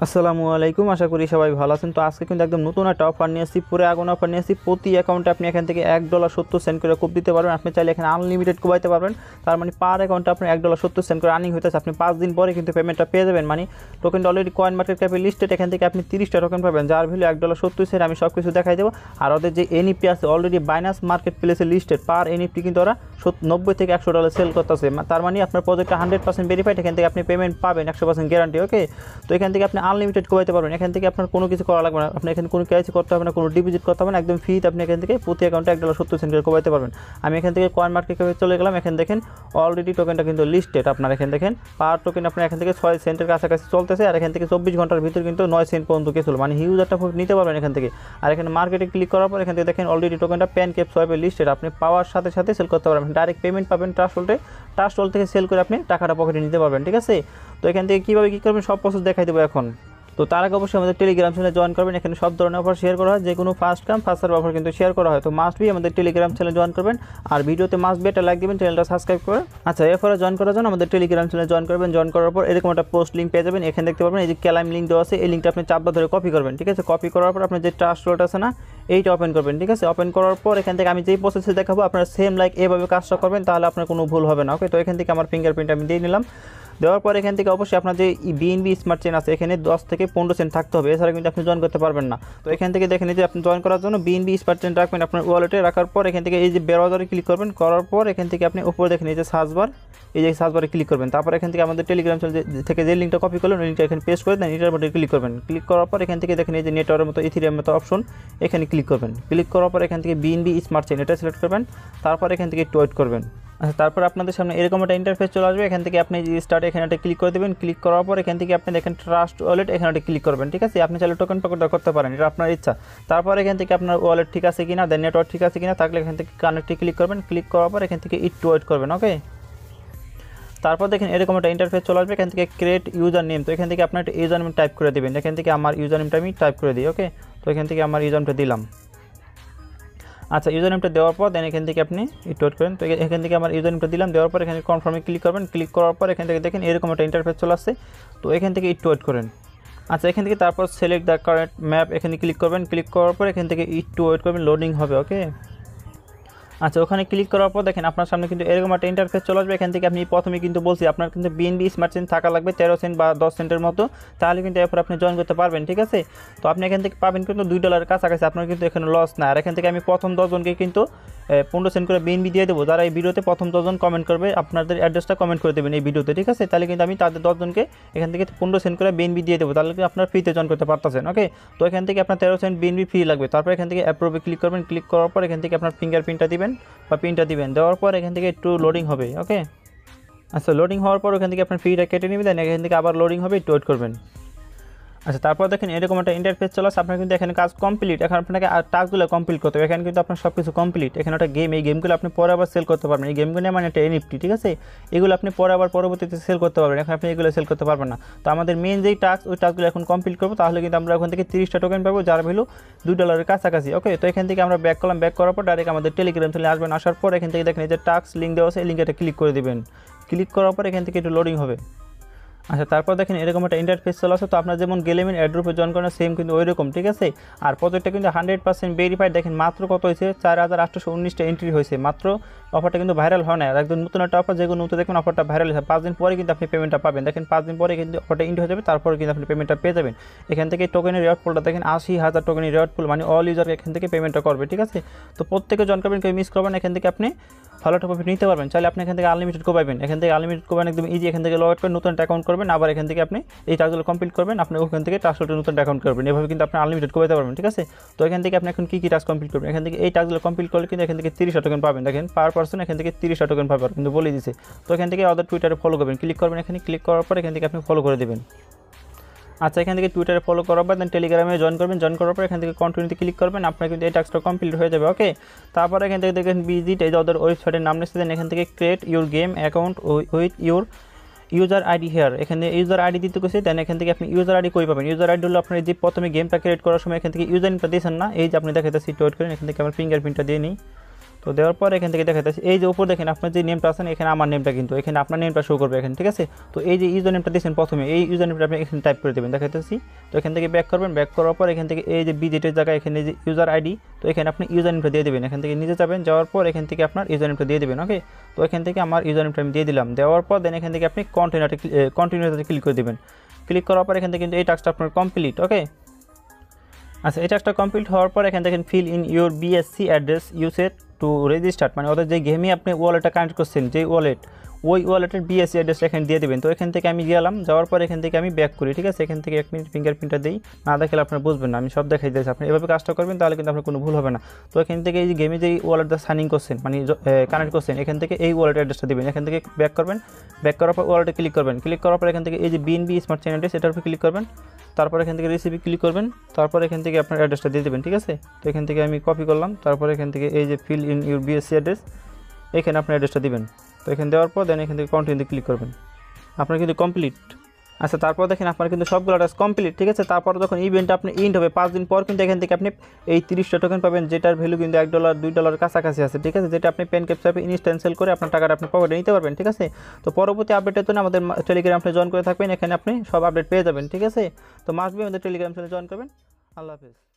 আসসালামু আলাইকুম, আশা করি সবাই ভালো আছেন। তো আজকে কিন্তু একদম নতুন একটা অফার নিয়ে আসছি, পুরো আগুন অফার নিয়ে আসছি। প্রতি অ্যাকাউন্টে আপনি এখান থেকে $1.70 করে কোপ দিতে পারবেন। আপনি চাইলে এখানে আনলিমিটেড কোবাইতে পারবেন। তার মানে পার অ্যাকাউন্টে আপনি $1.70 করে আর্নিং হইতেছে। আপনি 5 দিন পরে কিন্তু পেমেন্টটা পেয়ে যাবেন। মানে টোকেনটা অলরেডি কয়েন মার্কেট ক্যাপে লিস্টেড, এখান থেকে আপনি 30টা টোকেন পাবেন যার ভ্যালু $1.70। আমি সব কিছু দেখাই দেবো। আর ওদের যে এনইএফটি আছে অলরেডি বাইন্যান্স মার্কেট প্লেসে লিস্টেড, পার এনইএফটি কিন্তু ওরা $90 থেকে $100 সেল করতেছে। তার মানে আপনার প্রজেক্টটা 100% ভেরিফাইড, এখান থেকে আপনি পেমেন্ট পাবেন 100% গ্যারান্টি। ওকে, তো এখান থেকে আপনি আনলিমিটেড কোবাইতে পারবেন। এখান থেকে আপনার কোনো কিছু করা লাগবে না, আপনি এখানে কোনো কেওয়াইসি করতে হবে না, কোনো ডিপোজিট করতে হবে না, একদম ফ্রিতে আপনি এখান থেকে প্রতি অ্যাকাউন্টে $1.70 করে কোবাইতে পারবেন। আমি এখান থেকে কয়েন মার্কেট ক্যাপে চলে গেলাম। এখানে দেখেন অলরেডি টোকেনটা কিন্তু লিস্টেড। আপনার এখানে দেখেন পার টোকেন আপনার এখান থেকে 6 সেন্টের কাছাকাছি চলতেছে। আর এখান থেকে 24 ঘন্টার ভিতরে কিন্তু 9 সেন্ট পর্যন্ত গেছিল, মানে হিউজ একটা প্রফিট নিতে পারবেন এখান থেকে। আর এখানে মার্কেটে ক্লিক করার পর এখান থেকে দেখেন অলরেডি টোকেনটা প্যানকেক সোয়াইপে লিস্টেড। আপনি পাওয়ার সাথে সাথে সেল করতে পারবেন, ডাইরেক্ট পেমেন্ট পাবেন ট্রাস্ট ওয়ালেট থেকে সেল করে আপনি টাকাটা পকেটে নিতে পারবেন। ঠিক আছে, তো এখান থেকে কীভাবে কী করবেন সব প্রসেস দেখাই দেবো এখন। তো তার আগে অবশ্যই আমাদের টেলিগ্রাম চ্যানেলে জয়েন করবেন। এখানে সব ধরনের অফার শেয়ার করা হয়, যে কোনো first come first serve offer কিন্তু শেয়ার করা হয়। তো মাস্ট বি আমাদের টেলিগ্রাম চ্যানেলে জয়েন করবেন। আর ভিডিওতে মাস্ট বি একটা লাইক দেবেন, চ্যানেলটা সাবস্ক্রাইব করে। আচ্ছা, এরপরে জয়েন করার জন্য আমাদের টেলিগ্রাম চ্যানেলে জয়েন করবেন। জয়েন করার পর এরকম একটা পোস্ট লিঙ্ক পেয়ে যাবেন। এখানে দেখতে পাবেন এই যে ক্লাইম লিঙ্ক দেওয়া আছে, এই লিঙ্কটা আপনি চাপটা ধরে কপি করবেন। ঠিক আছে, কপি করার পর আপনার যে ট্রাস্ট ওয়ালেট আছে না, এইটা ওপেন করবেন। ঠিক আছে, ওপেন করার পর এখান থেকে আমি যেই প্রসেসে দেখাবো আপনারা সেম লাইক এভাবে কাজটা করবেন, তাহলে আপনার কোনো ভুল হবে না। ওকে, তো এখান থেকে আমার ফিঙ্গারপ্রিন্ট আমি দিয়ে নিলাম। দেওয়ার পর এখান থেকে অবশ্যই আপনার যে বিএনবি স্মার্ট চেন আছে এখানে 10 থেকে 15 সেন্ট থাকতে হবে, এছাড়া কিন্তু আপনি জয়েন করতে পারবেন না। তো এখান থেকে দেখেন যে আপনি জয়েন করার জন্য বিএনবি স্মার্ট চেন রাখবেন আপনার ওয়ালেটে। রাখার পর এখান থেকে এই যে ব্রাউজারে ক্লিক করবেন, করার পর এখান থেকে আপনি উপরে দেখেন এই যে সার্চবার, এই যে সার্চবারে ক্লিক করবেন। তারপর এখান থেকে আমাদের টেলিগ্রাম চ্যানেল থেকে যে লিঙ্কটা কপি করলেন ওই লিঙ্কটা এখানে পেস্ট করে দেন, এটার মধ্যে ক্লিক করবেন। ক্লিক করার পর এখান থেকে দেখেন এই যে নেটওয়ার্কের মতো ইথিরিয়াম মতো অপশন, এখানে ক্লিক করবেন। ক্লিক করার পর এখান থেকে বিএনবি স্মার্ট চেন এটা সিলেক্ট করবেন। তারপর এখান থেকে একটু ওয়েট করবেন। আচ্ছা, তারপর আপনাদের সামনে এরকম একটা ইন্টারফেস চলে আসবে। এখান থেকে আপনি যে স্টার্ট এখানে একটা ক্লিক করে দেবেন। ক্লিক করার পর এখান থেকে আপনি দেখেন ট্রাস্ট ওয়ালেট, এখানে একটা ক্লিক করবেন। ঠিক আছে, আপনি চাইলে টোকেন পকেট করতে পারেন, এটা আপনার ইচ্ছা। তারপর এখান থেকে আপনার ওয়ালেট ঠিক আছে কিনা, দেন নেটওয়ার্ক ঠিক আছে কিনা, থাকলে এখান থেকে কানেক্টে ক্লিক করবেন। ক্লিক করার পর এখান থেকে একটু ওয়েট করবেন। ওকে, তারপর দেখেন এরকম একটা ইন্টারফেস চলে আসবে। এখান থেকে ক্রিয়েট ইউজার নেম, তো এখান থেকে আপনার একটা ইউজার নেম টাইপ করে দেবেন। এখান থেকে আমার ইউজার নেমটা আমি টাইপ করে দিই। ওকে, তো এখান থেকে আমার ইউজার নেমটা দিলাম। আচ্ছা, ইউজার নেমটা দেওয়ার পর দেন এখান থেকে আপনি একটু ওয়েট করেন। তো এখান থেকে আমার ইউজার নেমটা দিলাম, দেওয়ার পর এখানে কনফার্মে ক্লিক করবেন। ক্লিক করার পর এখান থেকে দেখেন এরকম একটা ইন্টারফেস চলে আসছে। তো এখান থেকে একটু ওয়েট করেন। আচ্ছা, এখান থেকে তারপর সিলেক্ট দ্য কারেন্ট ম্যাপ, এখানে ক্লিক করবেন। ক্লিক করার পর এখান থেকে একটু ওয়েট করবেন, লোডিং হবে। ওকে, আচ্ছা, ওখানে ক্লিক করার পর দেখেন আপনার সামনে কিন্তু এরকম একটা ইন্টারফেস চলে আসবে। এখান থেকে আপনি প্রথমে কিন্তু বলছি আপনার কিন্তু বিএনবি স্মার্ট চেন থাকা লাগবে 13 সেন্ট বা 10 সেন্টের মতো, তাহলে কিন্তু এরপর আপনি জয়েন করতে পারবেন। ঠিক আছে, তো আপনি এখান থেকে পাবেন কিন্তু $2 কাছাকাছি, আপনার কিন্তু এখানে লস না। আর এখান থেকে আমি প্রথম 10 জনকে কিন্তু 15 সেন্ট করে বিএনবি দিয়ে দেবো, যারা এই ভিডিওতে প্রথম 10 জন কমেন্ট করবে, আপনাদের অ্যাড্রেসটা কমেন্ট করে দেবেন এই ভিডিওতে। ঠিক আছে, তাহলে কিন্তু আমি তাদের 10 জনকে এখান থেকে 15 সেন্ট করে বিএনবি দিয়ে দেবো, তাহলে কিন্তু আপনার ফ্রিতে জয়েন করতে পারতেছেন। ওকে, তো এখান থেকে আপনার 13 সেন্ট বিএনবি ফ্রি লাগবে। তারপর এখান থেকে অ্যাপ্রুভে ক্লিক করবেন। ক্লিক করার পর এখান থেকে আপনার ফিঙ্গারপ্রিন্টটা দিবেন বা পিনটা দিবেন। দেওয়ার পর এখান থেকে একটু লোডিং হবে। ওকে, আচ্ছা, লোডিং হওয়ার পর ওখান থেকে আপনার ফ্রিটা কেটে নেবেন, দেন এখান থেকে আবার লোডিং হবে, একটু ওয়েট করবেন। আচ্ছা, তারপর দেখেন এরকম একটা ইন্টারফেস চলে আসে। আপনার কিন্তু এখানে কাজ কমপ্লিট, এখন আপনাকে আর টাস্কগুলো কমপ্লিট করতে হবে। এখানে কিন্তু আপনার সব কিছু কমপ্লিট। এখানে একটা গেম, এই গেমগুলো আপনি পরে আবার সেল করতে পারবেন। এই গেমগুলো মানে একটা এনএফটি। ঠিক আছে, এগুলো আপনি পরে আবার পরবর্তীতে সেল করতে পারবেন, এখন আপনি এগুলো সেল করতে পারবেন না। তো আমাদের মেন যেই টাস্ক, ওই টাস্কগুলো এখন কমপ্লিট করবো, তাহলে কিন্তু আমরা ওখান থেকে 30টা টোকেন পাবো যার ভ্যালু $2 কাছাকাছি। ওকে, তো এখান থেকে আমরা ব্যাক করলাম। ব্যাক করার পর ডাইরেক্ট আমাদের টেলিগ্রাম চ্যানেলে আসবেন। আসার পর এখান থেকে দেখেন এই যে টাস্ক লিঙ্ক দেওয়া আছে, এই লিঙ্কে ক্লিক করে দেবেন। ক্লিক করার পর এখান থেকে একটু লোডিং হবে। আচ্ছা, তারপর দেখেন এরকম একটা ইন্টারফেস চলে আসে। তো আপনার যেমন গেলেমেন এয়ারড্রপে জয়েন করেন সেম কিন্তু ওই রকম। ঠিক আছে, আর প্রজেক্টটা কিন্তু 100% ভেরিফাইড। দেখেন মাত্র কত হয়েছে, 4819টা এন্ট্রি হয়েছে মাত্র। অফারটা কিন্তু ভাইরাল হয় না, একদম নতুন একটা অফার, যেগুলো নতুন দেখবেন অফারটা ভাইরাল হয় 5 দিন পরে কিন্তু আপনি পেমেন্টটা পাবেন। দেখেন 5 দিন পরে কিন্তু অফারটা এন্ড হয়ে যাবে, তারপরে কিন্তু আপনি পেমেন্টটা পেয়ে যাবেন। এখান থেকে টোকেনের রিওয়ার্ড পুলটা দেখেন 80,000 টোকেনের রিওয়ার্ড পুল, মানে অল ইউজার এখান থেকে পেমেন্টটা করবে। ঠিক আছে, তো প্রত্যেকে জয়েন করবেন, কেউ মিস করবেন। এখান থেকে আপনি ভালো একটা প্রফিট নিতে পারবেন। চাইলে আপনি এখান থেকে আনলিমিটেড কোবাইবেন। এখান থেকে আনলিমিটেড কোবাইন একদম ইজি। এখান থেকে লগ আউট করে নতুন একটা অ্যাকাউন্ট করবেন, আবার এখান থেকে আপনি এই টাস্কগুলো কমপ্লিট করবেন, আপনি ওখান থেকে টাস্কটা নতুন অ্যাকাউন্ট করবেন। এভাবে কিন্তু আপনি আনলিমিটেড কোবাইতে পারবেন। ঠিক আছে, তো এখান থেকে আপনি এখন কী টাস্ক কমপ্লিট করবেন, এখান থেকে এই টাস্কগুলো কমপ্লিট করলে কিন্তু এখান থেকে 30টা টোকেন পাবেন। দেখেন পার পার্সন এখান থেকে 30টা টোকেন পাবেন, কিন্তু বলে দিচ্ছে। তো এখান থেকে ওদের টুইটারে ফলো করবেন। ক্লিক করবেন, এখানে ক্লিক করার পর এখান থেকে আপনি ফলো করে দেবেন। আচ্ছা, এখান থেকে টুইটারে ফলো করার পর দেন টেলিগ্রামে জয়েন করবেন। জয়েন করার পর এখান থেকে কন্টিনিউতে ক্লিক করবেন, আপনার কিন্তু এই টাস্কটা কমপ্লিট হয়ে যাবে। ওকে, তারপর এখান থেকে দেখেন ভিজিট, এই যে ওদের ওয়েবসাইটের নাম নিচ্ছে, দেন এখান থেকে create your game account with your user ID here. এখানে ইউজার আইডি দিতে গেছে, দেন এখান থেকে আপনি ইউজার আইডি কই পাবেন। ইউজার আইডি হলো আপনার যে প্রথমে গেমটা ক্রিয়েট করার সময় এখান থেকে ইউজার নেমটা দিয়েছেন না, এই যে আপনি দেখাতে সিট ওয়েট করেন। এখান থেকে আমার ফিঙ্গারপ্রিন্টটা দিয়ে নিই। তো দেওয়ার পর এখান থেকে দেখাতেছি এই যে উপর দেখেন আপনার যে নেমটা আছেন এখানে আমার নেমটা কিন্তু এখানে আপনার নেমটা শো করবে এখানে, ঠিক আছে। তো এই যে ইউজার নেমটা দিয়েছেন প্রথমে, এই ইউজার নেমটা আপনি এখানে টাইপ করে দেবেন, দেখাতেছি। তো এখান থেকে ব্যাক করবেন, ব্যাক করার পর এখান থেকে এই যে বিজেটের জায়গায় এখানে যে ইউজার আইডি, তো এখানে আপনি ইউজার নেমটা দিয়ে দেবেন, এখান থেকে নিজে যাবেন, যাওয়ার পর এখান থেকে আপনার ইউজার নেমটা দিয়ে দেবেন। ওকে, তো এখান থেকে আমার ইউজার নেমটা আমি দিয়ে দিলাম, দেওয়ার পর দেন এখান থেকে আপনি কন্টিনিউতে ক্লিক করে দেবেন। ক্লিক করার পর এখান থেকে কিন্তু এই টাস্কটা আপনার কমপ্লিট। ওকে, আচ্ছা এই টাস্কটা কমপ্লিট হওয়ার পর এখান থেকে fill in your BSC address used to registered, মানে ওদের যে গেমে আপনি ওয়ালেটটা কানেক্ট করছেন, যে ওয়ালেট, ওই ওয়ালেটের বিএসসি অ্যাড্রেসটা এখানে দিয়ে দেবেন। তো এখান থেকে আমি গেলাম, যাওয়ার পর এখান থেকে আমি ব্যাক করি, ঠিক আছে। এখান থেকে 1 মিনিট ফিঙ্গারপ্রিন্টটা দিই, না দেখলে আপনারা বুঝবেন না, আমি সব দেখাই দিয়েছি। আপনি এভাবে কাজটা করবেন তাহলে কিন্তু আপনার কোনো ভুল হবে না। তো এখান থেকে এই যে গেমে যে ওয়ালেটটা সাইনিং করছেন, মানে কানেক্ট করছেন, এখান থেকে এই ওয়ালেট অ্যাড্রেসটা দেবেন। এখান থেকে ব্যাক করবেন, ব্যাক করার পর ওয়ালেটে ক্লিক করবেন, ক্লিক করার পর এখান থেকে এই যে বিএনবি স্মার্ট চেইন অ্যাড্রেস এটার উপর ক্লিক করবেন, তারপর এখান থেকে রিসিপি ক্লিক করবেন, তারপর এখান থেকে আপনার অ্যাড্রেসটা দিয়ে দেবেন, ঠিক আছে। তো এখান থেকে আমি কপি করলাম, তারপর এখান থেকে এই যে fill in your BSC address এখানে আপনার অ্যাড্রেসটা দিবেন। তো এখানে দেওয়ার পর দেন এখান থেকে কন্টিনিউতে ক্লিক করবেন, আপনার কিন্তু কমপ্লিট। আচ্ছা তারপর দেখেন আপনার কিন্তু সবগুলো টাস্ক কমপ্লিট, ঠিক আছে। তারপর যখন ইভেন্ট আপনি ইন্ড হবে 5 দিন পর কিন্তু এখান থেকে আপনি এই 30টা টোকেন পাবেন, যেটার ভ্যালু কিন্তু $1 $2 কাছাকাছি আছে, ঠিক আছে। যেটা আপনি পেন ক্যাপচাপে ইনস্ট্যান্ট সেল করে আপনার টাকাটা আপনি পকেটে নিতে পারবেন, ঠিক আছে। তো পরবর্তী আপডেটের জন্য আমাদের টেলিগ্রাম আপনি জয়েন করে থাকবেন, এখানে আপনি সব আপডেট পেয়ে যাবেন, ঠিক আছে। তো মাস্ট বি আমাদের টেলিগ্রাম চ্যানেলে জয়েন করবেন। আল্লাহ হাফেজ।